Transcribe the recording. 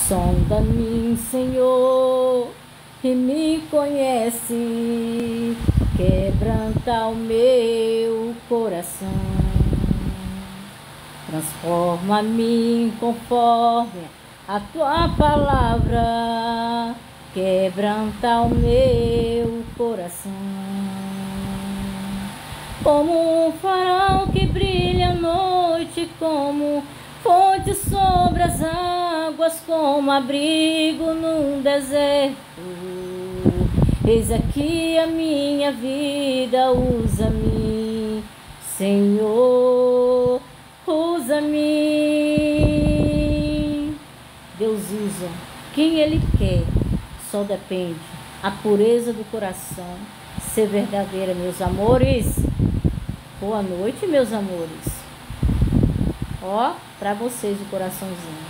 Sonda-me, Senhor, e me conhece, quebranta o meu coração. Transforma-me conforme a tua palavra, quebranta o meu coração. Como um farol que brilha à noite, como fonte sobre as águas, como abrigo num deserto. Eis aqui a minha vida, usa-me, Senhor, usa-me. Deus usa quem Ele quer, só depende a pureza do coração ser verdadeira, meus amores. Boa noite, meus amores. Ó, para vocês o coraçãozinho.